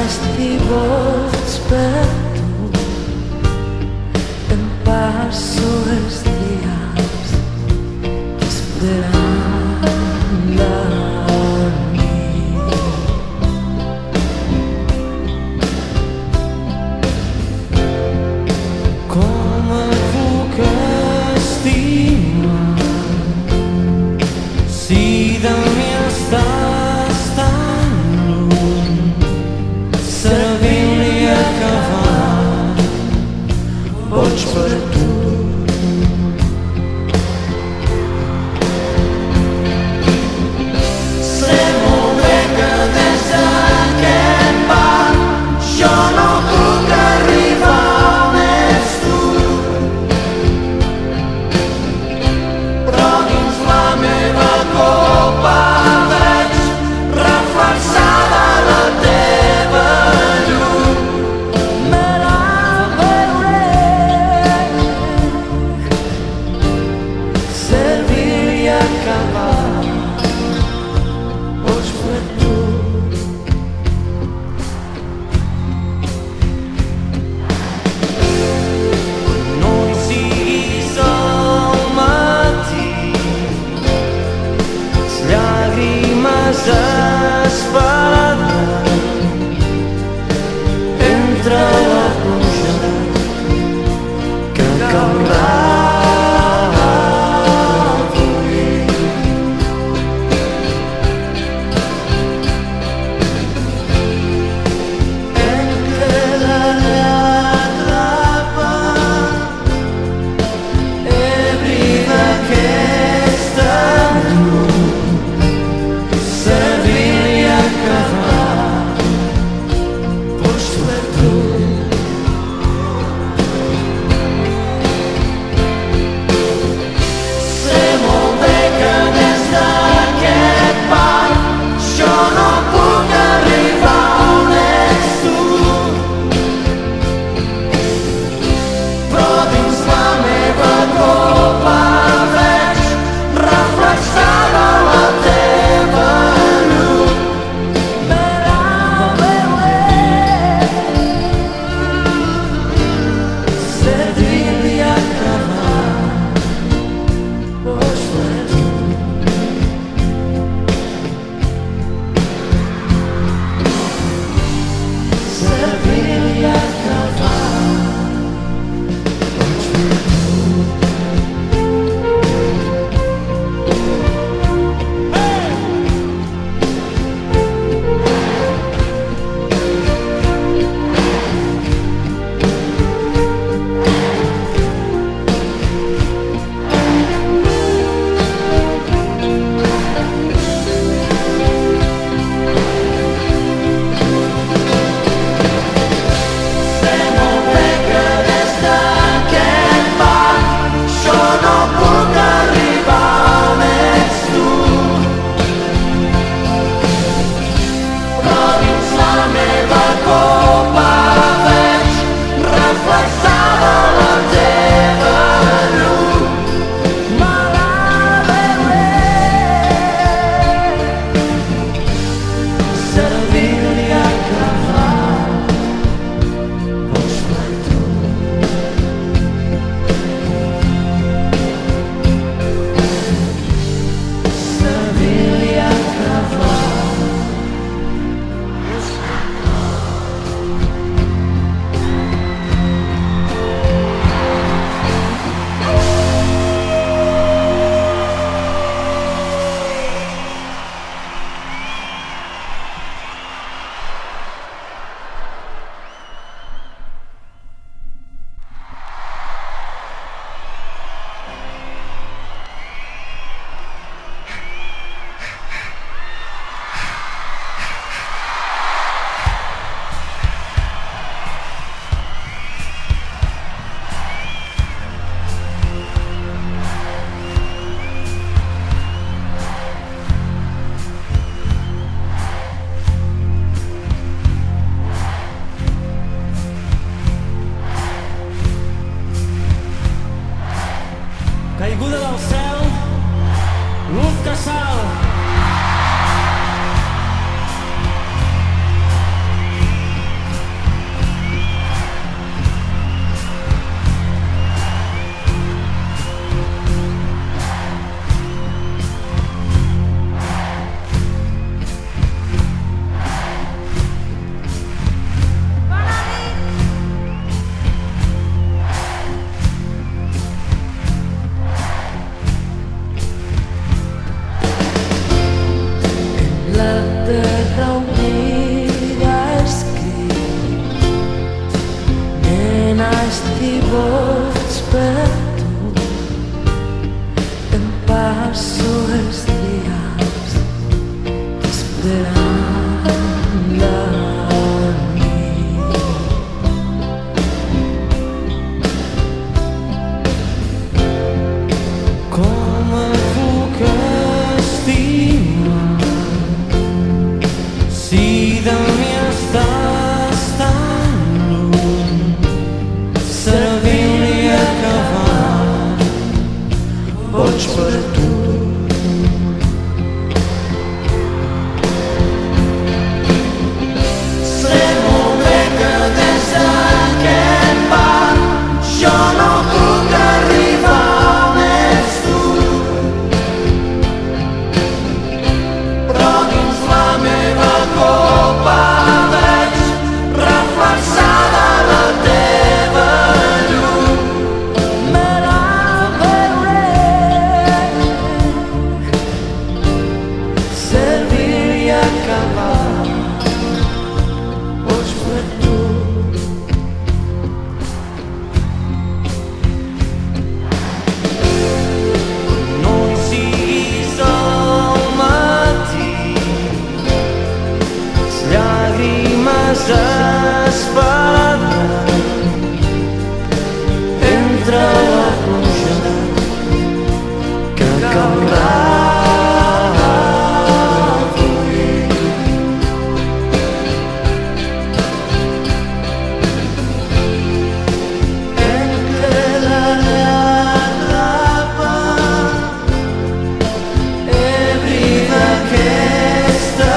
pasti vols per tu. Em passo els dies esperant la nit. Com et puc estimar si de mi estàs tan lluny? Servint-li a acabar boig per tu. Sé molt bé que des d'aquest bar jo no puc arribar on ets tu, però dins la meva copa veig reflexada la teva llum. Me la veuré servir i acabar boig per tu. No hi siguis al matí, les llàgrimes esperaran entre la pluja que caurà avui. Em quedaré atrapat ebri d'aquesta llum, servir i acabar boig per tu. Sé molt bé que des d'aquest bar jo no puc arribar on ets tu, però dins la meva copa veig reflexada la teva llum. Me la veuré servir-li a acabar boig per tu. Servir-li a acabar boig per tu. desesperat entre la pluja que caldrà fluir. Entre la llapa ebrida que està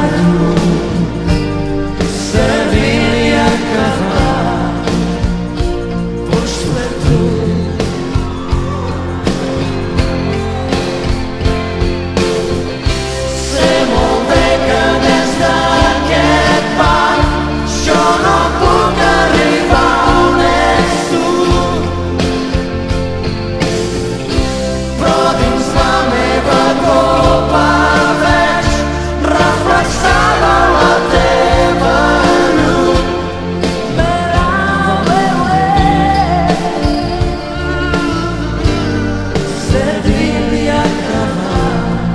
serviria que fa pots per tu. Sé molt bé que des d'aquest parc jo no puc arribar on ets tu, però dins la meva copa veig reflexada la teva llum. Serviria que fa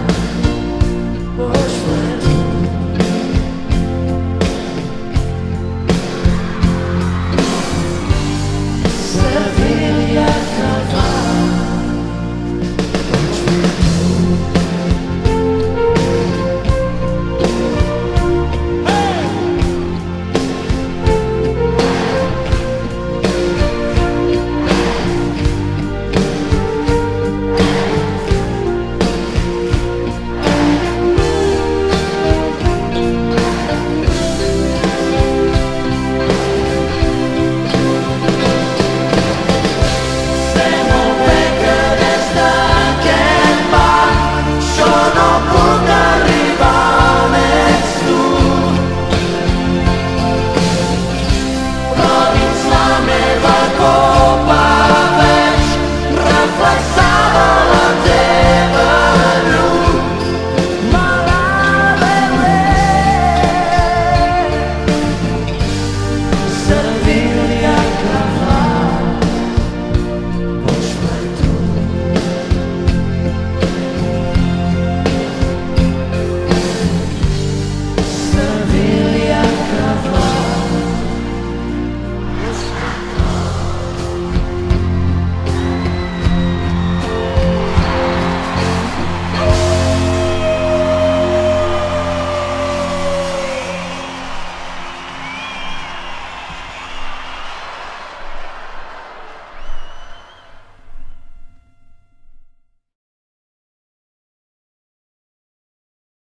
pots per tu. Serviria